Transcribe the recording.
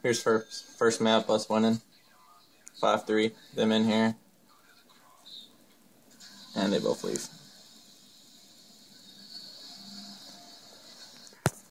Here's first map, us winning. 5-3. Them in here. And they both leave.